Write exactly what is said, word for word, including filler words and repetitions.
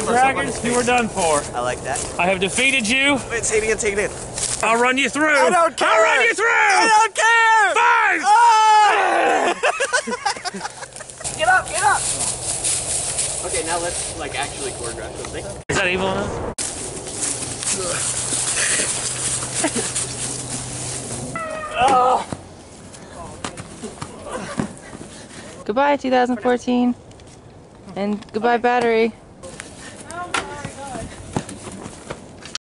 Dragons, you are done for. I like that. I have defeated you. Wait, say it again, say it again. I'll run you through. I don't care. I'll run you through. I don't care. Fine. Oh! Get up, get up. Okay, now let's like actually choreograph something. Is that evil enough? Oh. Goodbye, two thousand fourteen. And goodbye, battery.